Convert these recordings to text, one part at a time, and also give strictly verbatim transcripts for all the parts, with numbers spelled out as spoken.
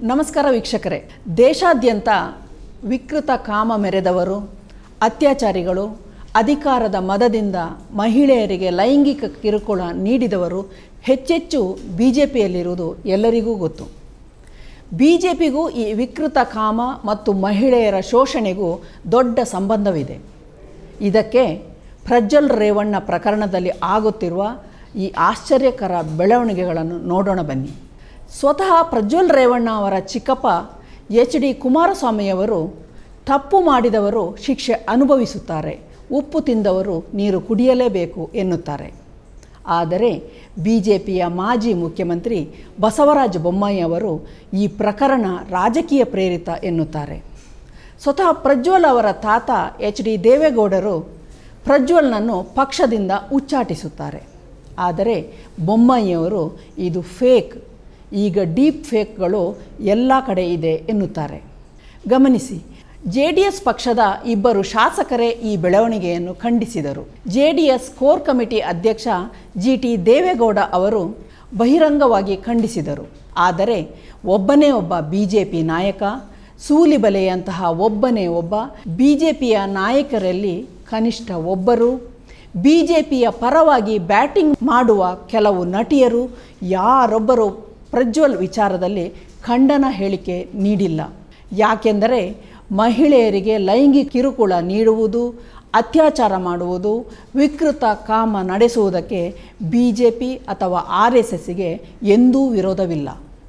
ನಮಸ್ಕಾರ ವೀಕ್ಷಕರೇ. ದೇಶಾದ್ಯಂತ ವಿಕೃತ ಕಾಮ ಮೆರೆದವರು, ಅತ್ಯಾಚಾರಿಗಳು, ಅಧಿಕಾರದ ಮದದಿಂದ ಮಹಿಳೆಯರಿಗೆ ಲೈಂಗಿಕ ಕಿರುಕುಳ ನೀಡಿದವರು ಹೆಚ್ಚೆಚ್ಚು ಬಿ ಜೆ ಪಿಯಲ್ಲಿರುವುದು ಎಲ್ಲರಿಗೂ ಗೊತ್ತು. ಬಿ ಜೆ ಪಿಗೂ ಈ ವಿಕೃತ ಕಾಮ ಮತ್ತು ಮಹಿಳೆಯರ ಶೋಷಣೆಗೂ ದೊಡ್ಡ ಸಂಬಂಧವಿದೆ. ಇದಕ್ಕೆ ಪ್ರಜ್ವಲ್ ರೇವಣ್ಣ ಪ್ರಕರಣದಲ್ಲಿ ಆಗುತ್ತಿರುವ ಈ ಆಶ್ಚರ್ಯಕರ ಬೆಳವಣಿಗೆಗಳನ್ನು ನೋಡೋಣ ಬನ್ನಿ. ಸ್ವತಃ ಪ್ರಜ್ವಲ್ ರೇವಣ್ಣ ಅವರ ಚಿಕ್ಕಪ್ಪ ಎಚ್ ಡಿ ಕುಮಾರಸ್ವಾಮಿಯವರು ತಪ್ಪು ಮಾಡಿದವರು ಶಿಕ್ಷೆ ಅನುಭವಿಸುತ್ತಾರೆ, ಉಪ್ಪು ತಿಂದವರು ನೀರು ಕುಡಿಯಲೇಬೇಕು ಎನ್ನುತ್ತಾರೆ. ಆದರೆ ಬಿ ಜೆ ಪಿಯ ಮಾಜಿ ಮುಖ್ಯಮಂತ್ರಿ ಬಸವರಾಜ ಬೊಮ್ಮಾಯಿ ಅವರು ಈ ಪ್ರಕರಣ ರಾಜಕೀಯ ಪ್ರೇರಿತ ಎನ್ನುತ್ತಾರೆ. ಸ್ವತಃ ಪ್ರಜ್ವಲ್ ಅವರ ತಾತ ಎಚ್ ಡಿ ದೇವೇಗೌಡರು ಪ್ರಜ್ವಲ್ನನ್ನು ಪಕ್ಷದಿಂದ ಉಚ್ಚಾಟಿಸುತ್ತಾರೆ. ಆದರೆ ಬೊಮ್ಮಾಯಿಯವರು ಇದು ಫೇಕ್, ಈಗ ಡೀಪ್ ಫೇಕ್ಗಳು ಎಲ್ಲ ಕಡೆ ಇದೆ ಎನ್ನುತ್ತಾರೆ. ಗಮನಿಸಿ, ಜೆ ಡಿ ಎಸ್ ಪಕ್ಷದ ಇಬ್ಬರು ಶಾಸಕರೇ ಈ ಬೆಳವಣಿಗೆಯನ್ನು ಖಂಡಿಸಿದರು. J D S core committee ಅಧ್ಯಕ್ಷ ಜಿ ಟಿ ದೇವೇಗೌಡ ಅವರು ಬಹಿರಂಗವಾಗಿ ಖಂಡಿಸಿದರು. ಆದರೆ ಒಬ್ಬನೇ ಒಬ್ಬ ಬಿ ಜೆ ಪಿ ನಾಯಕ, ಸೂಲಿಬೆಲೆಯಂತಹ ಒಬ್ಬನೇ ಒಬ್ಬ ಬಿ ಜೆ ಪಿಯ ನಾಯಕರಲ್ಲಿ ಕನಿಷ್ಠ ಒಬ್ಬರು, ಬಿ ಜೆ ಪಿಯ ಪರವಾಗಿ ಬ್ಯಾಟಿಂಗ್ ಮಾಡುವ ಕೆಲವು ನಟಿಯರು ಯಾರೊಬ್ಬರು ಪ್ರಜ್ವಲ್ ವಿಚಾರದಲ್ಲಿ ಖಂಡನ ಹೇಳಿಕೆ ನೀಡಿಲ್ಲ. ಯಾಕೆಂದರೆ ಮಹಿಳೆಯರಿಗೆ ಲೈಂಗಿಕ ಕಿರುಕುಳ ನೀಡುವುದು, ಅತ್ಯಾಚಾರ ಮಾಡುವುದು, ವಿಕೃತ ಕಾಮ ನಡೆಸುವುದಕ್ಕೆ ಬಿ ಜೆ ಪಿ ಅಥವಾ ಆರ್ ಎಸ್ ಎಸ್ಸಿಗೆ ಎಂದೂ ವಿರೋಧವಿಲ್ಲ.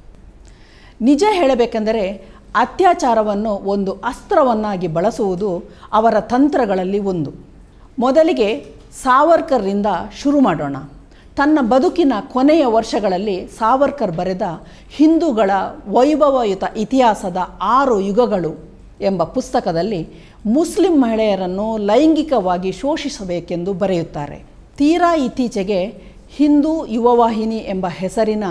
ನಿಜ ಹೇಳಬೇಕೆಂದರೆ ಅತ್ಯಾಚಾರವನ್ನು ಒಂದು ಅಸ್ತ್ರವನ್ನಾಗಿ ಬಳಸುವುದು ಅವರ ತಂತ್ರಗಳಲ್ಲಿ ಒಂದು. ಮೊದಲಿಗೆ ಸಾವರ್ಕರ್ರಿಂದ ಶುರು ಮಾಡೋಣ. ತನ್ನ ಬದುಕಿನ ಕೊನೆಯ ವರ್ಷಗಳಲ್ಲಿ ಸಾವರ್ಕರ್ ಬರೆದ ಹಿಂದೂಗಳ ವೈಭವಯುತ ಇತಿಹಾಸದ ಆರು ಯುಗಗಳು ಎಂಬ ಪುಸ್ತಕದಲ್ಲಿ ಮುಸ್ಲಿಂ ಮಹಿಳೆಯರನ್ನು ಲೈಂಗಿಕವಾಗಿ ಶೋಷಿಸಬೇಕೆಂದು ಬರೆಯುತ್ತಾರೆ. ತೀರಾ ಇತ್ತೀಚೆಗೆ ಹಿಂದೂ ಯುವವಾಹಿನಿ ಎಂಬ ಹೆಸರಿನ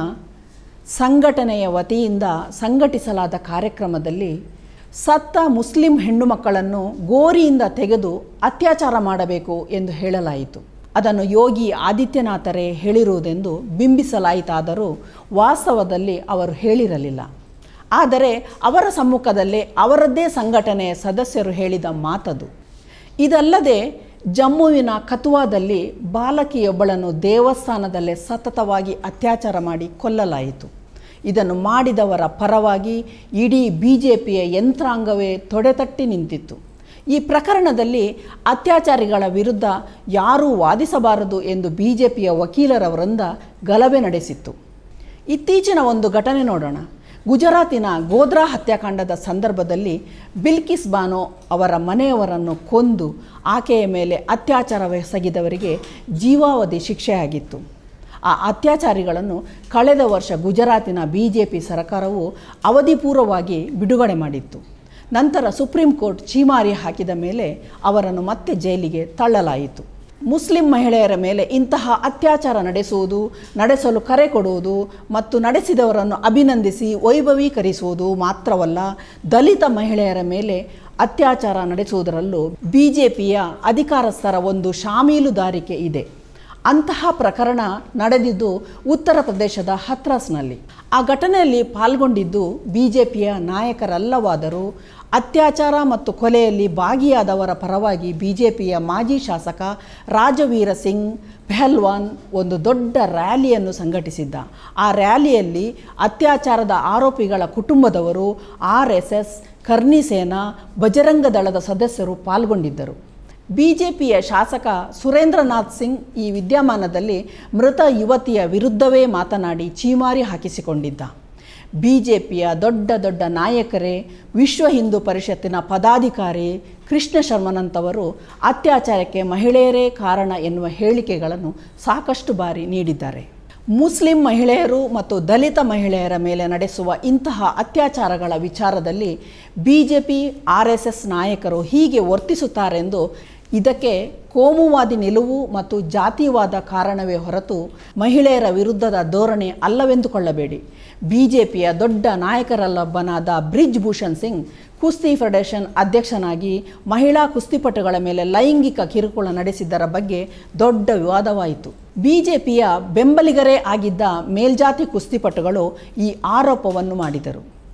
ಸಂಘಟನೆಯ ವತಿಯಿಂದ ಸಂಘಟಿಸಲಾದ ಕಾರ್ಯಕ್ರಮದಲ್ಲಿ ಸತ್ತ ಮುಸ್ಲಿಂ ಹೆಣ್ಣು ಮಕ್ಕಳನ್ನು ಗೋರಿಯಿಂದ ತೆಗೆದು ಅತ್ಯಾಚಾರ ಮಾಡಬೇಕು ಎಂದು ಹೇಳಲಾಯಿತು. ಅದನ್ನು ಯೋಗಿ ಆದಿತ್ಯನಾಥರೇ ಹೇಳಿರುವುದೆಂದು ಬಿಂಬಿಸಲಾಯಿತಾದರೂ ವಾಸ್ತವದಲ್ಲಿ ಅವರು ಹೇಳಿರಲಿಲ್ಲ. ಆದರೆ ಅವರ ಸಮ್ಮುಖದಲ್ಲೇ ಅವರದ್ದೇ ಸಂಘಟನೆಯ ಸದಸ್ಯರು ಹೇಳಿದ ಮಾತದು. ಇದಲ್ಲದೆ ಜಮ್ಮುವಿನ ಕಥುವಾದಲ್ಲಿ ಬಾಲಕಿಯೊಬ್ಬಳನ್ನು ದೇವಸ್ಥಾನದಲ್ಲೇ ಸತತವಾಗಿ ಅತ್ಯಾಚಾರ ಮಾಡಿ ಕೊಲ್ಲಲಾಯಿತು. ಇದನ್ನು ಮಾಡಿದವರ ಪರವಾಗಿ ಇಡೀ ಬಿ ಜೆ ಪಿಯ ಯಂತ್ರಾಂಗವೇ ತೊಡೆತಟ್ಟಿ ನಿಂತಿತ್ತು. ಈ ಪ್ರಕರಣದಲ್ಲಿ ಅತ್ಯಾಚಾರಿಗಳ ವಿರುದ್ಧ ಯಾರೂ ವಾದಿಸಬಾರದು ಎಂದು ಬಿ ಜೆ ಪಿಯ ವಕೀಲರ ವೃಂದ ಗಲಭೆ ನಡೆಸಿತ್ತು. ಇತ್ತೀಚಿನ ಒಂದು ಘಟನೆ ನೋಡೋಣ. ಗುಜರಾತಿನ ಗೋಧ್ರಾ ಹತ್ಯಾಕಾಂಡದ ಸಂದರ್ಭದಲ್ಲಿ ಬಿಲ್ಕಿಸ್ ಬಾನೋ ಅವರ ಮನೆಯವರನ್ನು ಕೊಂದು ಆಕೆಯ ಮೇಲೆ ಅತ್ಯಾಚಾರವೆಸಗಿದವರಿಗೆ ಜೀವಾವಧಿ ಶಿಕ್ಷೆಯಾಗಿತ್ತು. ಆ ಅತ್ಯಾಚಾರಿಗಳನ್ನು ಕಳೆದ ವರ್ಷ ಗುಜರಾತಿನ ಬಿ ಜೆ ಪಿ ಸರ್ಕಾರವು ಅವಧಿಪೂರ್ವವಾಗಿ ಬಿಡುಗಡೆ ಮಾಡಿತ್ತು. ನಂತರ ಸುಪ್ರೀಂ ಕೋರ್ಟ್ ಛೀಮಾರಿ ಹಾಕಿದ ಮೇಲೆ ಅವರನ್ನು ಮತ್ತೆ ಜೈಲಿಗೆ ತಳ್ಳಲಾಯಿತು. ಮುಸ್ಲಿಂ ಮಹಿಳೆಯರ ಮೇಲೆ ಇಂತಹ ಅತ್ಯಾಚಾರ ನಡೆಸುವುದು, ನಡೆಸಲು ಕರೆ ಕೊಡುವುದು ಮತ್ತು ನಡೆಸಿದವರನ್ನು ಅಭಿನಂದಿಸಿ ವೈಭವೀಕರಿಸುವುದು ಮಾತ್ರವಲ್ಲ, ದಲಿತ ಮಹಿಳೆಯರ ಮೇಲೆ ಅತ್ಯಾಚಾರ ನಡೆಸುವುದರಲ್ಲೂ ಬಿ ಜೆ ಪಿಯ ಅಧಿಕಾರಸ್ಥರ ಒಂದು ಶಾಮೀಲುದಾರಿಕೆ ಇದೆ. ಅಂತಹ ಪ್ರಕರಣ ನಡೆದಿದ್ದು ಉತ್ತರ ಪ್ರದೇಶದ ಹತ್ರಾಸ್ನಲ್ಲಿ. ಆ ಘಟನೆಯಲ್ಲಿ ಪಾಲ್ಗೊಂಡಿದ್ದು ಬಿ ಜೆ ಪಿಯ ನಾಯಕರಲ್ಲವಾದರೂ ಅತ್ಯಾಚಾರ ಮತ್ತು ಕೊಲೆಯಲ್ಲಿ ಭಾಗಿಯಾದವರ ಪರವಾಗಿ ಬಿ ಜೆ ಪಿಯ ಮಾಜಿ ಶಾಸಕ ರಾಜವೀರ ಸಿಂಗ್ ಪೆಹಲ್ವಾನ್ ಒಂದು ದೊಡ್ಡ ರ್ಯಾಲಿಯನ್ನು ಸಂಘಟಿಸಿದ್ದ. ಆ ರ್ಯಾಲಿಯಲ್ಲಿ ಅತ್ಯಾಚಾರದ ಆರೋಪಿಗಳ ಕುಟುಂಬದವರು, ಆರ್ ಎಸ್ ಎಸ್, ಕರ್ನಿ ಸೇನಾ, ಬಜರಂಗ ದಳದ ಸದಸ್ಯರು ಪಾಲ್ಗೊಂಡಿದ್ದರು. ಬಿ ಜೆ ಪಿಯ ಶಾಸಕ ಸುರೇಂದ್ರನಾಥ್ ಸಿಂಗ್ ಈ ವಿದ್ಯಮಾನದಲ್ಲಿ ಮೃತ ಯುವತಿಯ ವಿರುದ್ಧವೇ ಮಾತನಾಡಿ ಛೀಮಾರಿ ಹಾಕಿಸಿಕೊಂಡಿದ್ದ. ಬಿ ಜೆ ಪಿಯ ದೊಡ್ಡ ದೊಡ್ಡ ನಾಯಕರೇ, ವಿಶ್ವ ಹಿಂದೂ ಪರಿಷತ್ತಿನ ಪದಾಧಿಕಾರಿ ಕೃಷ್ಣ ಶರ್ಮನಂತವರು ಅತ್ಯಾಚಾರಕ್ಕೆ ಮಹಿಳೆಯರೇ ಕಾರಣ ಎನ್ನುವ ಹೇಳಿಕೆಗಳನ್ನು ಸಾಕಷ್ಟು ಬಾರಿ ನೀಡಿದ್ದಾರೆ. ಮುಸ್ಲಿಂ ಮಹಿಳೆಯರು ಮತ್ತು ದಲಿತ ಮಹಿಳೆಯರ ಮೇಲೆ ನಡೆಸುವ ಇಂತಹ ಅತ್ಯಾಚಾರಗಳ ವಿಚಾರದಲ್ಲಿ B J P R S S ನಾಯಕರು ಹೀಗೆ ವರ್ತಿಸುತ್ತಾರೆಂದು ಇದಕ್ಕೆ ಕೋಮುವಾದಿ ನಿಲುವು ಮತ್ತು ಜಾತಿವಾದ ಕಾರಣವೇ ಹೊರತು ಮಹಿಳೆಯರ ವಿರುದ್ಧದ ಧೋರಣೆ ಅಲ್ಲವೆಂದುಕೊಳ್ಳಬೇಡಿ. ಬಿ ಜೆ ಪಿಯ ದೊಡ್ಡ ನಾಯಕರಲ್ಲೊಬ್ಬನಾದ ಬ್ರಿಜ್ ಭೂಷಣ್ ಸಿಂಗ್ ಕುಸ್ತಿ ಫೆಡರೇಷನ್ ಅಧ್ಯಕ್ಷನಾಗಿ ಮಹಿಳಾ ಕುಸ್ತಿಪಟುಗಳ ಮೇಲೆ ಲೈಂಗಿಕ ಕಿರುಕುಳ ನಡೆಸಿದ್ದರ ಬಗ್ಗೆ ದೊಡ್ಡ ವಿವಾದವಾಯಿತು. ಬಿಜೆಪಿಯ ಬೆಂಬಲಿಗರೇ ಆಗಿದ್ದ ಮೇಲ್ಜಾತಿ ಕುಸ್ತಿಪಟುಗಳು ಈ ಆರೋಪವನ್ನು ಮಾಡಿದರು.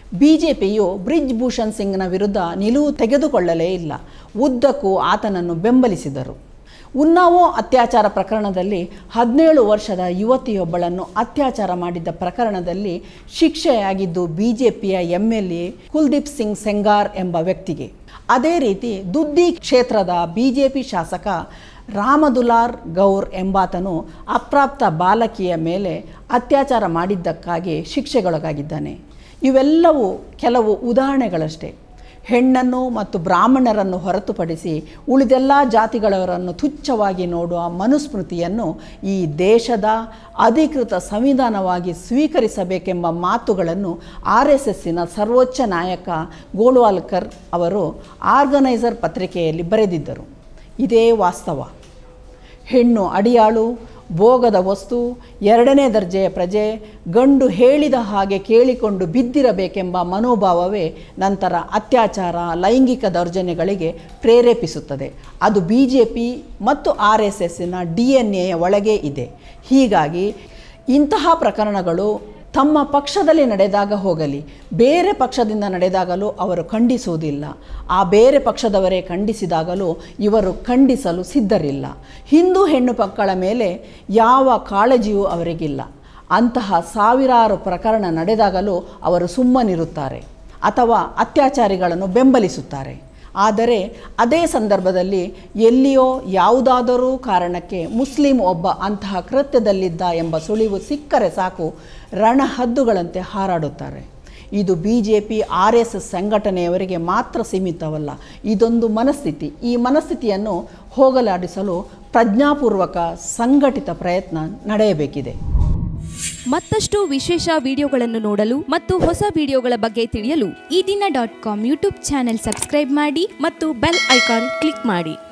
ಬಿ ಜೆ ಪಿಯು ಬ್ರಿಜ್ ಭೂಷಣ್ ಸಿಂಗ್ನ ವಿರುದ್ಧ ನಿಲುವು ತೆಗೆದುಕೊಳ್ಳಲೇ ಇಲ್ಲ. ಉದ್ದಕ್ಕೂ ಆತನನ್ನು ಬೆಂಬಲಿಸಿದರು. ಉನ್ನಾವೋ ಅತ್ಯಾಚಾರ ಪ್ರಕರಣದಲ್ಲಿ ಹದಿನೇಳು ವರ್ಷದ ಯುವತಿಯೊಬ್ಬಳನ್ನು ಅತ್ಯಾಚಾರ ಮಾಡಿದ್ದ ಪ್ರಕರಣದಲ್ಲಿ ಶಿಕ್ಷೆಯಾಗಿದ್ದು ಬಿ ಜೆ ಪಿಯ M L A Kuldeep Singh Sengar ಎಂಬ ವ್ಯಕ್ತಿಗೆ. ಅದೇ ರೀತಿ ದುದ್ದಿ ಕ್ಷೇತ್ರದ ಬಿ ಜೆ ಪಿ ಶಾಸಕ ರಾಮದುಲಾರ್ ಗೌರ್ ಎಂಬಾತನು ಅಪ್ರಾಪ್ತ ಬಾಲಕಿಯ ಮೇಲೆ ಅತ್ಯಾಚಾರ ಮಾಡಿದ್ದಕ್ಕಾಗಿ ಶಿಕ್ಷೆಗೊಳಗಾಗಿದ್ದಾನೆ. ಇವೆಲ್ಲವೂ ಕೆಲವು ಉದಾಹರಣೆಗಳಷ್ಟೇ. ಹೆಣ್ಣನ್ನು ಮತ್ತು ಬ್ರಾಹ್ಮಣರನ್ನು ಹೊರತುಪಡಿಸಿ ಉಳಿದೆಲ್ಲ ಜಾತಿಗಳವರನ್ನು ತುಚ್ಛವಾಗಿ ನೋಡುವ ಮನುಸ್ಮೃತಿಯನ್ನು ಈ ದೇಶದ ಅಧಿಕೃತ ಸಂವಿಧಾನವಾಗಿ ಸ್ವೀಕರಿಸಬೇಕೆಂಬ ಮಾತುಗಳನ್ನು ಆರ್ ಎಸ್ ಎಸ್ಸಿನ ಸರ್ವೋಚ್ಚ ನಾಯಕ ಗೋಳ್ವಾಲ್ಕರ್ ಅವರು ಆರ್ಗನೈಸರ್ ಪತ್ರಿಕೆಯಲ್ಲಿ ಬರೆದಿದ್ದರು. ಇದೇ ವಾಸ್ತವ. ಹೆಣ್ಣು ಅಡಿಯಾಳು, ಭೋಗದ ವಸ್ತು, ಎರಡನೇ ದರ್ಜೆಯ ಪ್ರಜೆ, ಗಂಡು ಹೇಳಿದ ಹಾಗೆ ಕೇಳಿಕೊಂಡು ಬಿದ್ದಿರಬೇಕೆಂಬ ಮನೋಭಾವವೇ ನಂತರ ಅತ್ಯಾಚಾರ, ಲೈಂಗಿಕ ದೌರ್ಜನ್ಯಗಳಿಗೆ ಪ್ರೇರೇಪಿಸುತ್ತದೆ. ಅದು ಬಿ ಜೆ ಪಿ ಮತ್ತು ಆರ್ ಎಸ್ ಎಸ್ಸಿನ ಡಿ ಎನ್ ಎಯ ಒಳಗೆ ಇದೆ. ಹೀಗಾಗಿ ಇಂತಹ ಪ್ರಕರಣಗಳು ತಮ್ಮ ಪಕ್ಷದಲ್ಲಿ ನಡೆದಾಗ ಹೋಗಲಿ, ಬೇರೆ ಪಕ್ಷದಿಂದ ನಡೆದಾಗಲೂ ಅವರು ಖಂಡಿಸುವುದಿಲ್ಲ. ಆ ಬೇರೆ ಪಕ್ಷದವರೇ ಖಂಡಿಸಿದಾಗಲೂ ಇವರು ಖಂಡಿಸಲು ಸಿದ್ಧರಿಲ್ಲ. ಹಿಂದೂ ಹೆಣ್ಣು ಮಕ್ಕಳ ಮೇಲೆ ಯಾವ ಕಾಳಜಿಯೂ ಅವರಿಗಿಲ್ಲ. ಅಂತಹ ಸಾವಿರಾರು ಪ್ರಕರಣ ನಡೆದಾಗಲೂ ಅವರು ಸುಮ್ಮನಿರುತ್ತಾರೆ ಅಥವಾ ಅತ್ಯಾಚಾರಿಗಳನ್ನು ಬೆಂಬಲಿಸುತ್ತಾರೆ. ಆದರೆ ಅದೇ ಸಂದರ್ಭದಲ್ಲಿ ಎಲ್ಲಿಯೋ ಯಾವುದಾದರೂ ಕಾರಣಕ್ಕೆ ಮುಸ್ಲಿಂ ಒಬ್ಬ ಅಂತಹ ಕೃತ್ಯದಲ್ಲಿದ್ದ ಎಂಬ ಸುಳಿವು ಸಿಕ್ಕರೆ ಸಾಕು, ರಣಹದ್ದುಗಳಂತೆ ಹಾರಾಡುತ್ತಾರೆ. ಇದು B J P R S S ಸಂಘಟನೆಯವರಿಗೆ ಮಾತ್ರ ಸೀಮಿತವಲ್ಲ. ಇದೊಂದು ಮನಸ್ಥಿತಿ. ಈ ಮನಸ್ಥಿತಿಯನ್ನು ಹೋಗಲಾಡಿಸಲು ಪ್ರಜ್ಞಾಪೂರ್ವಕ ಸಂಘಟಿತ ಪ್ರಯತ್ನ ನಡೆಯಬೇಕಿದೆ. ಮತ್ತಷ್ಟು ವಿಶೇಷ ವಿಡಿಯೋಗಳನ್ನು ನೋಡಲು ಮತ್ತು ಹೊಸ ವಿಡಿಯೋಗಳ ಬಗ್ಗೆ ತಿಳಿಯಲು Eedina dot com YouTube channel subscribe ಮಾಡಿ ಮತ್ತು ಬೆಲ್ ಐಕಾನ್ ಕ್ಲಿಕ್ ಮಾಡಿ.